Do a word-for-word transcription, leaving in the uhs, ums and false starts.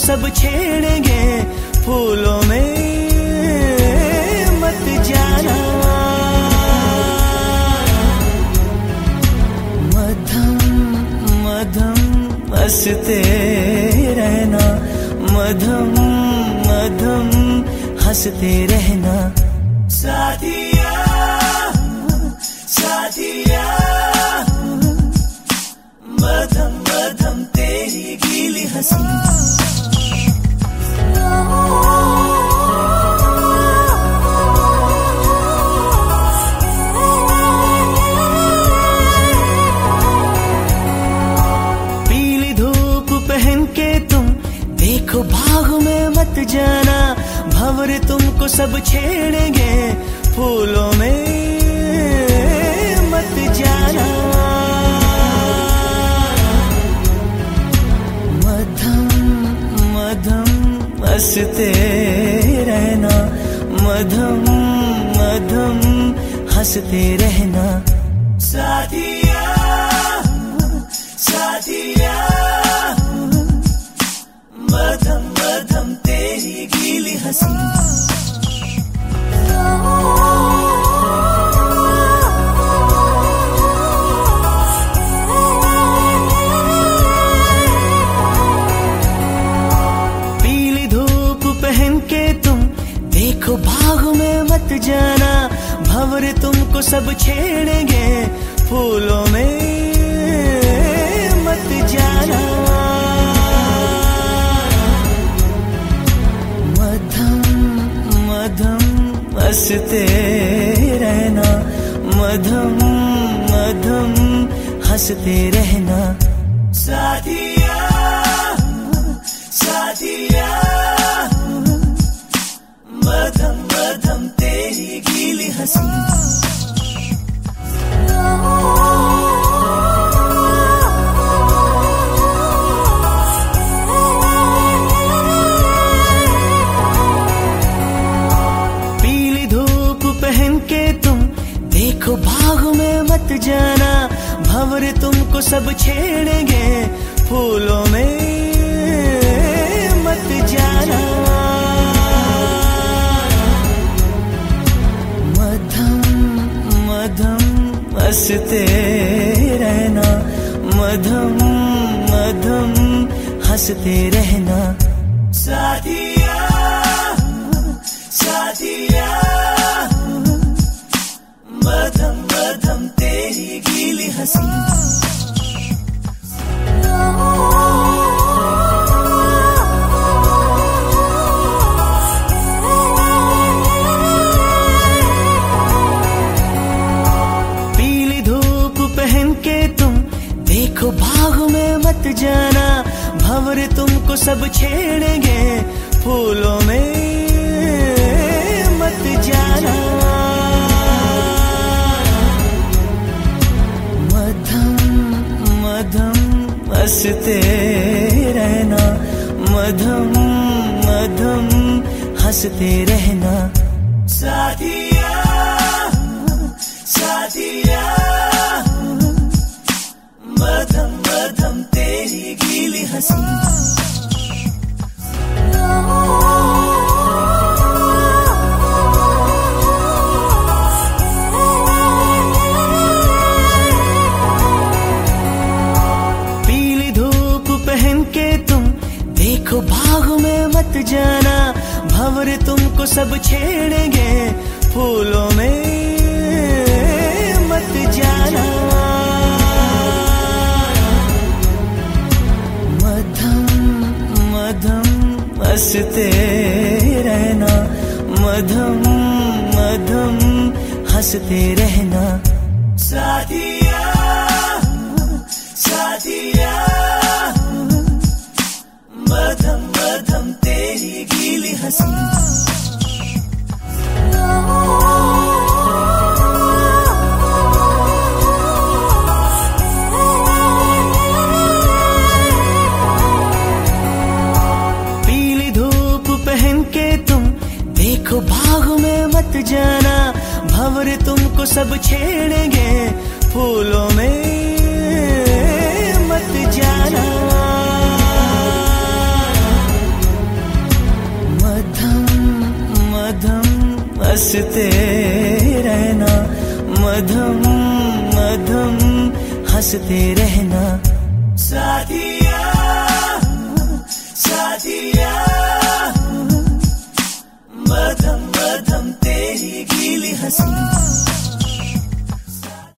सब छेड़ेंगे, फूलों में मत जाना। मध्यम मध्यम हंसते रहना, मध्यम मध्यम हंसते रहना। साथिया साथिया मध्यम मध्यम तेरी गीली हंसी। पीली धूप पहन के तुम देखो बाग में मत जाना, भंवर तुमको सब छेड़ेंगे, फूलों में मत जाना। मध्यम मध्यम हंसते रहना, मध्यम मध्यम हंसते रहना। साथिया साथिया मध्यम मध्यम तेरी गीली हंसी। पीली धूप पहन के तुम देखो बाग में मत जाना, भंवर तुमको सब छेड़ेंगे, फूलों में मत जाना। मध्यम मध्यम हंसते रहना, मध्यम मध्यम हंसते रहना। साथिया साथिया मध्यम मध्यम तेरी गीली हंसी। पहन के तुम देखो बाग में मत जाना, भंवर तुमको सब छेड़ेंगे, फूलों में मत जाना। मध्यम मध्यम हंसते रहना, मध्यम मध्यम हंसते रहना। साथिया साथिया मध्यम मध्यम तेरी गीली हंसी। पीली धूप पहन के तुम देखो बाग में मत जाना, भंवर तुमको सब छेड़ेंगे, फूलों में मत जाना। मध्यम हंसते रहना, मध्यम मध्यम हंसते रहना। साथिया साथिया मध्यम मध्यम तेरी गीली हंसी। पहन के तुम देखो बाग में मत जाना, भंवर तुमको सब छेड़ेंगे, फूलों में मत जाना। मध्यम मध्यम हंसते रहना, मध्यम मध्यम हंसते रहना। साथिया साथिया मध्यम मध्यम तेरी गीली हंसी। पीली धूप पहन के तुम देखो बाग में मत जाना, भंवर तुमको सब छेड़ेंगे, फूलों में मत जाना। हंसते रहना, मधुम मधुम हंसते रहना। साथिया साथिया, मधम मधम तेरी गीली हंसी।